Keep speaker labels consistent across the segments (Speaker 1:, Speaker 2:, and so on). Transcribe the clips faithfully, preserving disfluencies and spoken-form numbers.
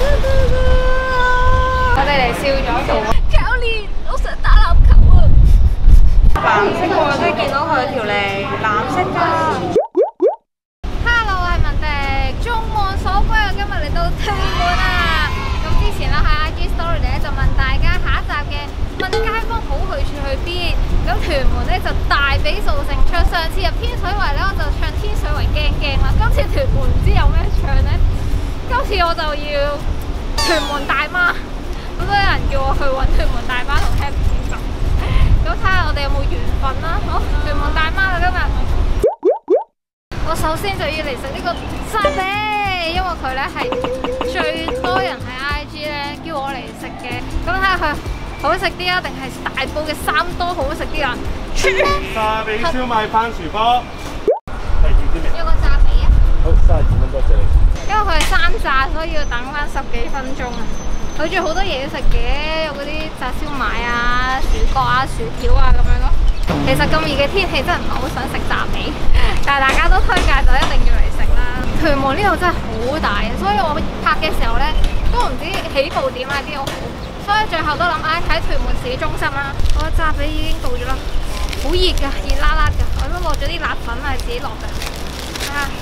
Speaker 1: 我哋嚟笑咗做。教練，我想打籃球啊！藍色喎，即係見到佢條脷藍色㗎。Hello， 我係文迪，眾望所歸啊！今日嚟到屯門啊！咁之前咧喺 I G Story 咧就問大家下一集嘅問街坊好去處去邊？咁屯門咧就大比數勝出。上次入天水圍咧我就唱天水圍驚驚啦，今次屯門唔知有咩唱咧？今次我就要屯門大媽。好多人叫我去揾屯門大媽同 Happy 咁，咁睇下我哋有冇緣分啦。好，屯門大媽啦今日。我首先就要嚟食呢個沙嗲，因為佢咧係最多人喺 I G 咧叫我嚟食嘅。咁睇下佢好食啲啊，定係大埔嘅三多好食啲啊？
Speaker 2: 沙比燒賣番薯波，係點啲名？
Speaker 1: 有個沙比啊！
Speaker 2: 好，三十二蚊多謝你。
Speaker 1: 因為佢係山炸，所以要等翻十幾分鐘啊！佢仲有好多嘢食嘅，有嗰啲炸燒賣啊、薯角啊、薯條啊咁樣咯。其實咁熱嘅天氣真係唔係好想食炸味，但係大家都推介就一定要嚟食啦。屯門呢度真係好大，所以我拍嘅時候呢，都唔知起步點喺邊度好，所以最後都諗唉喺屯門市中心啦。我炸髀已經到咗啦，好熱㗎，熱辣辣㗎，我都落咗啲辣粉啊，自己落嘅。睇下。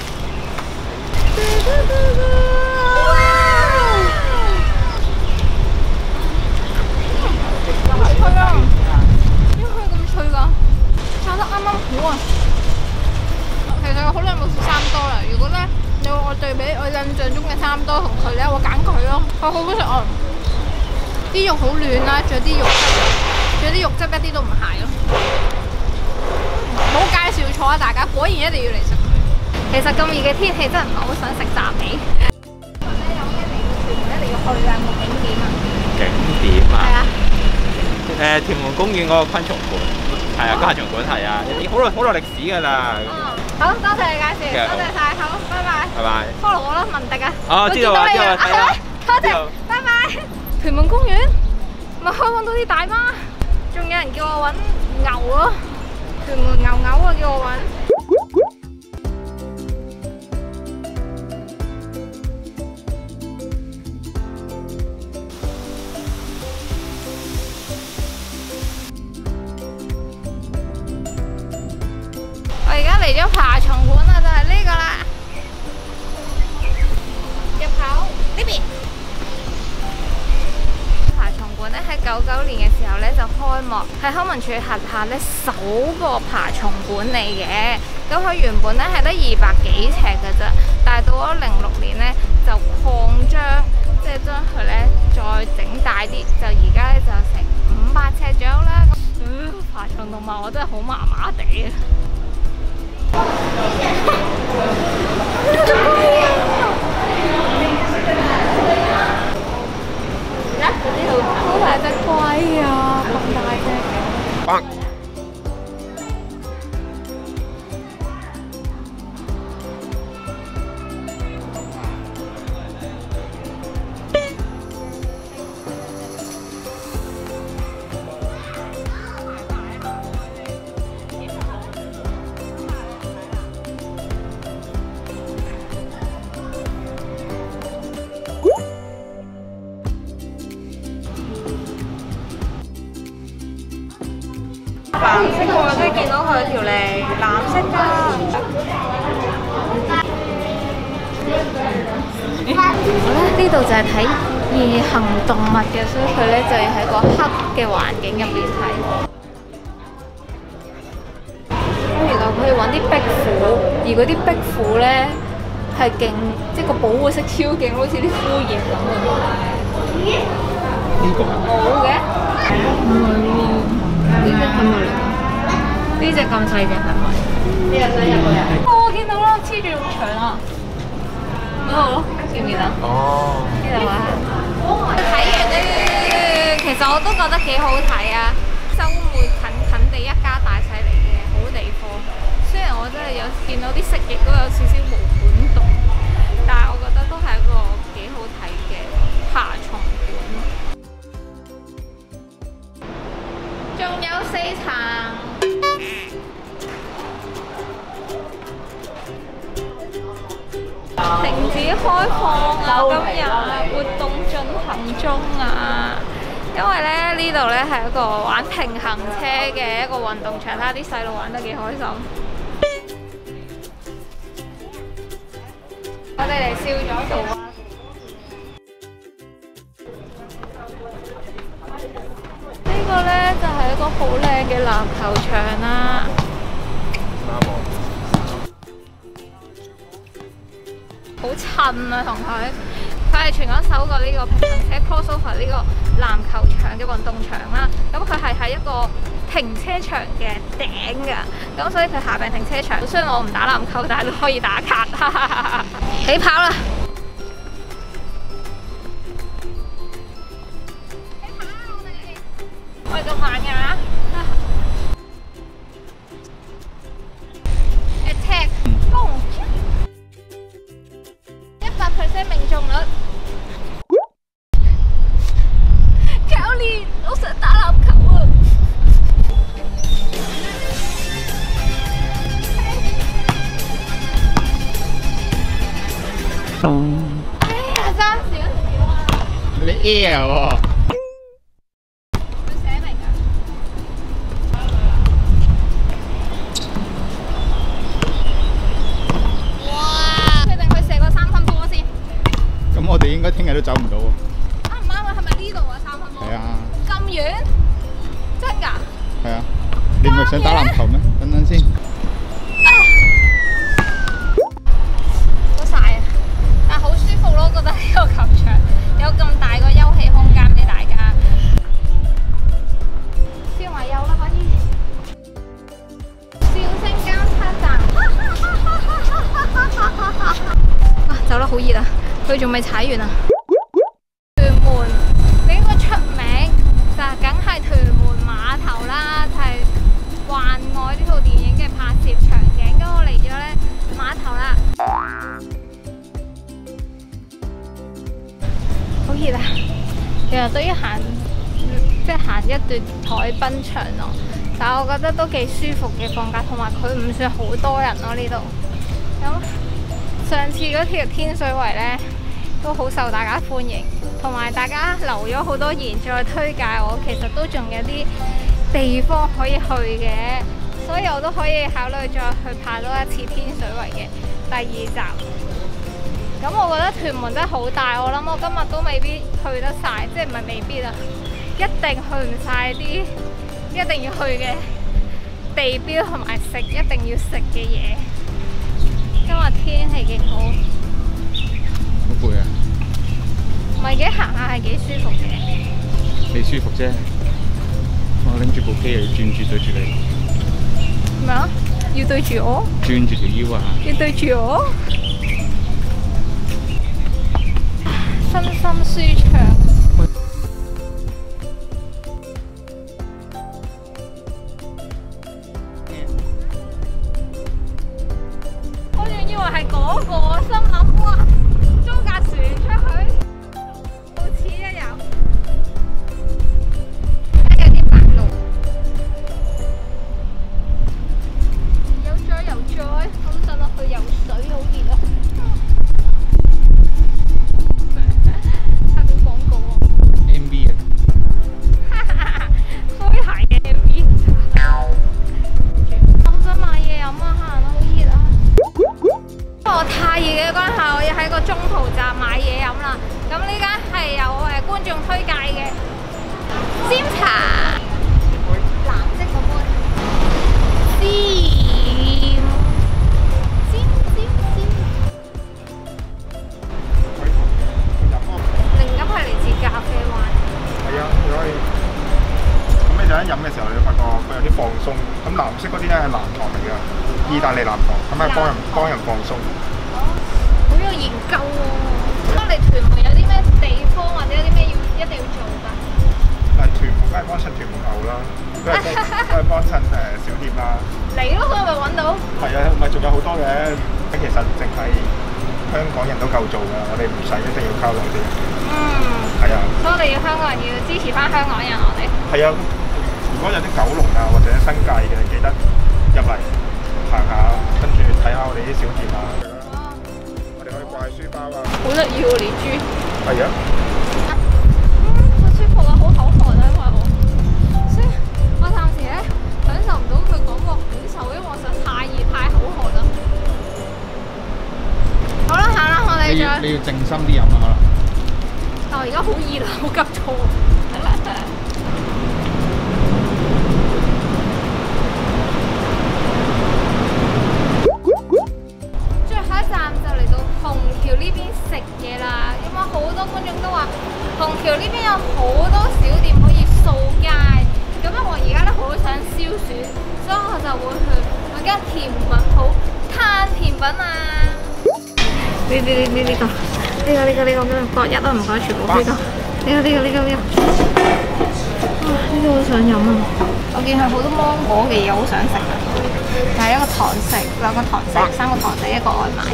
Speaker 1: 脆啊！點解佢咁脆㗎？炸得啱啱好啊！其實我好耐冇食三多啦。如果咧你話我對比我印象中嘅三多同佢咧，我揀佢咯。佢好好食啊！啲肉好嫩啦，仲有啲肉汁，仲有啲肉汁一啲都唔鹹咯。冇介紹錯啊！大家果然一定要嚟食佢。其實咁熱嘅天氣真係唔係好想食炸味。有咩嚟屯門一定要去㗎？有冇景點啊？
Speaker 2: 景點啊？
Speaker 1: 係啊。
Speaker 2: 誒屯門公園嗰個昆蟲館，係啊，昆蟲館係啊，已經好耐好耐歷史㗎啦。
Speaker 1: 好多謝你介紹，多謝晒，好，拜拜。拜拜。follow 我啦，文迪啊。
Speaker 2: 哦，知道啦，知道啦，係啊。
Speaker 1: 多謝，拜拜。屯門公園，咪可以揾到啲大媽，仲有人叫我揾牛咯，屯門牛牛啊，叫我揾。嚟咗爬蟲館啦，就係呢個啦。入口呢邊。爬蟲館咧喺九九年嘅時候咧就開幕，係康文署轄下咧首個爬蟲館嚟嘅。咁佢原本咧係得二百幾尺嘅啫，但係到咗零六年咧就擴張，即係將佢咧再整大啲，就而家咧就成五百尺左右啦。嗯，爬蟲動物我真係好麻麻地啊！好大隻龜啊！咁大隻嘅。藍色喎，即係見到佢條脷藍色㗎。我咧呢度就係睇夜行動物嘅，所以佢咧就要喺個黑嘅環境入邊睇。原來佢要揾啲壁虎，而嗰啲壁虎咧係勁，即係個保護色超勁，好似啲枯葉咁嘅。呢個冇嘅，唔係喎。呢隻係咪嚟㗎？呢隻咁細隻係咪？呢隻想入去啊！哦，我見到啦，黐住咁長啊！嗰度咯，見唔見啊？哦，呢度啊！睇完咧，其實我都覺得幾好睇啊！周末近近地一家大細嚟嘅好地方。雖然我真係有見到啲蜥蜴都有少少毛管戙，但係我覺得都係一個幾好睇嘅爬蟲館。仲有四層，停止開放啊！今日活動鐘啊！因為咧呢度咧係一個玩平衡車嘅一個運動場，睇下啲細路玩得幾開心。我哋嚟笑咗做啊！呢個咧就係一個好靚嘅籃球場啦。好襯啊，同佢。佢係全港首個呢個平衡車 crossover 呢個籃球場嘅運動場啦。咁佢係喺一個停車場嘅頂㗎，咁所以佢下邊停車場。雖然我唔打籃球，但係都可以打卡。起跑啦！起跑啦！我哋我哋咁慢㗎。Attack， 攻！一百 percent 命中率。教練，我想打籃球啊！哎呀，爭少少啊！
Speaker 2: 你 air 喎？
Speaker 1: 佢寫明㗎。哇！確定佢射個三分波先。
Speaker 2: 咁我哋應該聽日都走唔到喎。
Speaker 1: 啱唔啱啊？係咪呢度啊？三分波？
Speaker 2: 係啊。
Speaker 1: 咁遠？真㗎？
Speaker 2: 係啊。你唔係想打籃球咩？等等先。
Speaker 1: 好曬啊！但係好舒服咯，覺得呢個球場有咁大個休憩空間俾大家。燒埋油啦，可以。笑聲交叉站。啊，走啦，好熱啊！佢仲未踩完啊！屯門呢個出名就梗係屯門碼頭啦，就係《幻愛》呢套電影嘅拍攝場景。咁我嚟咗咧碼頭啦，好熱啊！日日都要行，即係行一段海濱長廊，但係我覺得都幾舒服嘅放假，同埋佢唔算好多人咯呢度。咁上次嗰條天水圍咧都好受大家歡迎，同埋大家留咗好多言再推介我，其實都仲有啲地方可以去嘅，所以我都可以考慮再去拍多一次天水圍嘅第二集。咁我覺得屯門真係好大，我諗我今日都未必去得晒，即係唔係未必啊，一定去唔晒啲一定要去嘅地標同埋食一定要食嘅嘢。今日天氣幾好，
Speaker 2: 好攰啊！
Speaker 1: 唔係幾行下係幾舒服嘅。
Speaker 2: 你舒服啫，我拎住部機又要轉住對住你。
Speaker 1: 咩啊？要對住我？
Speaker 2: 轉住條腰啊！
Speaker 1: 要對住我？身心舒暢。我仲以為係嗰個，我心諗哇，租架船出去，好似一樣。而家有啲白鷺，有再有再，好想落去游水，好熱啊！拍緊廣告啊
Speaker 2: ！M V 啊！
Speaker 1: 開鞋嘅 M V。我想買嘢飲啊，行啊，好熱啊！因為我太熱嘅關係，我要喺個中途站買嘢飲啦。咁呢間係有誒觀眾推介嘅煎茶，藍色個杯，煎煎煎煎。靈感係嚟自咖啡灣。
Speaker 3: 係啊，你可以。咁你就一飲嘅時候，你會發覺佢有啲放鬆。咁藍色嗰啲咧係藍糖嚟嘅，意大利藍糖，咁係幫人幫人放鬆。
Speaker 1: 好有研究喎！咁你屯門有啲咩地方或者有啲咩要一定要做㗎？
Speaker 3: 但係屯門梗係幫襯屯門牛啦，都係幫都係幫襯誒小店啦。
Speaker 1: 嚟咯，佢係咪揾到？
Speaker 3: 係啊，咪仲有好多嘅。其實淨係香港人都夠做㗎，我哋唔使一定要靠內地。
Speaker 1: 嗯。係
Speaker 3: 啊。
Speaker 1: 所以我哋要香港人要支持翻香港人，我哋。
Speaker 3: 係啊，如果有啲九龍啊或者新界嘅，記得入嚟行下，跟住睇下我哋啲小店啊。我哋可以掛書包啊。
Speaker 1: 好得意喎，連珠。
Speaker 3: 係啊。
Speaker 1: 你
Speaker 3: 你要你要靜心啲飲啊可能。
Speaker 1: 但我而家好熱啊，好急躁。最後一站就嚟到虹橋呢邊食嘢啦，因為好多觀眾都話虹橋呢邊有好多小店可以掃街，咁咧我而家咧好想消暑，所以我就會去揾間甜品鋪攤甜品啊！呢呢呢呢呢個。呢個呢個呢個咩？各一都唔該，全部呢個呢個呢個呢個呢個，哇！呢啲好想飲啊！我見佢好多芒果嘅嘢，好想食啊！但係一個堂食，兩個堂食，三個堂食，一個外賣。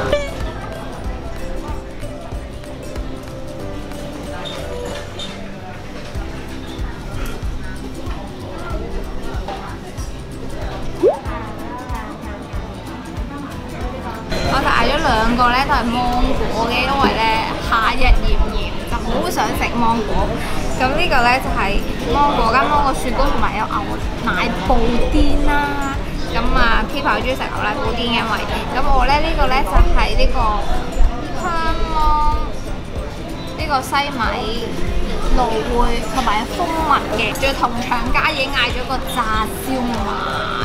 Speaker 1: 我就嗌咗兩個咧，都係芒果嘅，因為咧夏日炎炎，就好想食芒果。咁呢個咧就係芒果加芒果雪糕同埋有牛奶布甸啦。咁啊 K 朋友中意食牛奶布甸嘅，因為咁我咧呢、這個咧就係、是、呢個香芒呢、這個西米蘆薈同埋蜂蜜嘅，仲要同場加嘢嗌咗個炸燒賣。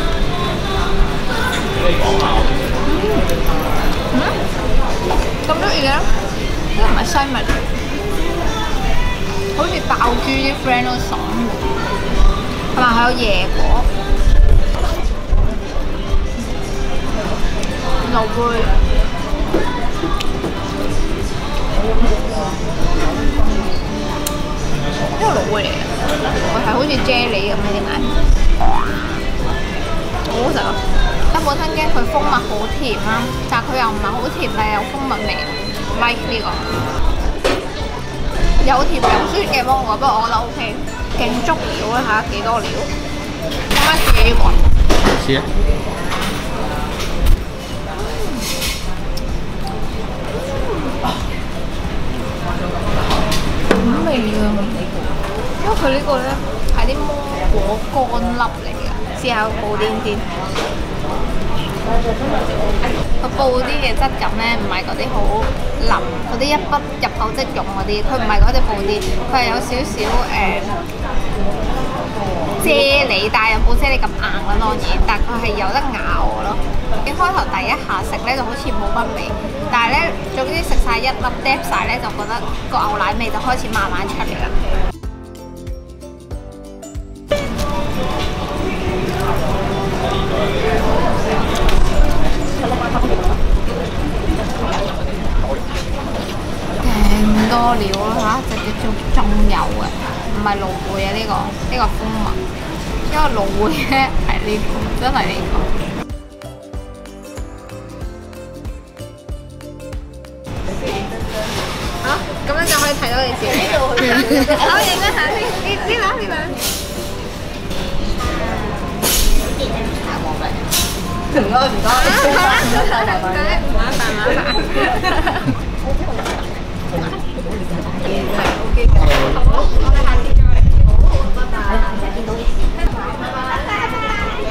Speaker 1: 嗯？咁得意嘅？呢個唔係西米，好似爆珠啲 friend 都爽喎。係咪還有椰果、蘆薈？呢個蘆薈嚟嘅，我係好似啫喱咁嘅點解？好好食啊！但本身驚佢蜂蜜好甜啦，但係佢又唔係好甜，但係有蜂蜜味 ，like 呢個有甜有酸嘅芒果，不過我覺得 OK， 勁足料啦嚇，幾多料？咁樣試呢個，
Speaker 3: 試啊！
Speaker 1: 好味啊！因為佢呢個咧係啲芒果乾粒嚟嘅，試下個布甸先。個布甸嘅質感咧，唔係嗰啲好腍，嗰啲一筆入口即溶嗰啲，佢唔係嗰隻布甸，佢係有少少誒啫喱，但係又冇啫喱咁硬啦當然，但係佢係有得咬嘅咯。一開頭第一下食咧就好似冇乜味，但係咧總之食晒一粒嗒晒咧，就覺得個牛奶味就開始慢慢出嚟啦。勁多料啦嚇，直接仲仲有嘅，唔係蘆薈啊呢個，呢個蜂蜜，因為蘆薈咧係呢個，真係呢個。好，咁樣就可以睇到你自己。好，影一下先，呢呢兩呢兩。唔該唔該，好啦，唔該，麻煩麻煩。OK 嘅，好，我哋下次再嚟。好，拜拜。下次見到你。拜拜。拜拜。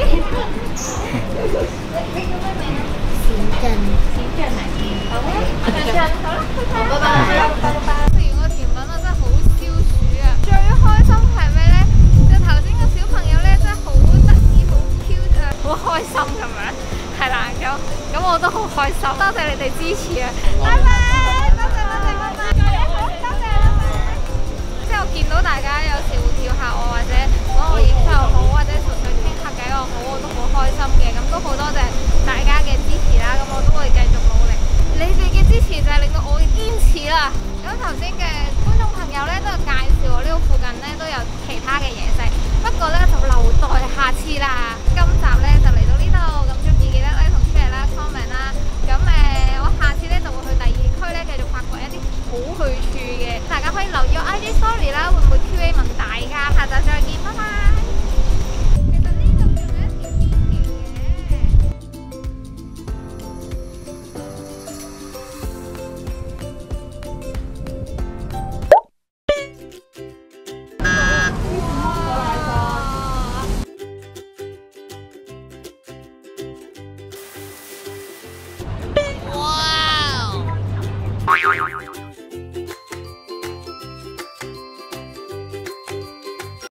Speaker 1: 小鎮，小鎮嚟見。好啊，小鎮，好啦，拜拜。拜拜。食完個甜品我真係好消暑啊！最開心係咩咧？就頭先個小朋友咧真係好得意，好 cute 啊，好開心咁樣。係啦，咁咁我都好開心，多謝你哋支持啊！拜拜，多謝多謝，拜拜，好，多謝，拜拜。即係我見到大家有時會叫下我，或者揾我影相又好，或者純粹傾下偈又好，我都好開心嘅。咁都好多謝大家嘅支持啦，咁我都會繼續努力。你哋嘅支持就係令到我堅持啦。咁頭先嘅觀眾朋友咧都有介紹我呢個附近咧都有其他嘅嘢食，不過咧就留待下次啦。今集咧就嚟到呢度，咁中意記得 like 同 share 啦 comment 啦。咁誒、呃，我下次咧就會去第二區咧繼續發掘一啲好去處嘅，大家可以留意我 I G story 啦，會唔會 Q A 問大家？下集再見，拜拜。其實呢度仲有一條天橋嘅。 拜。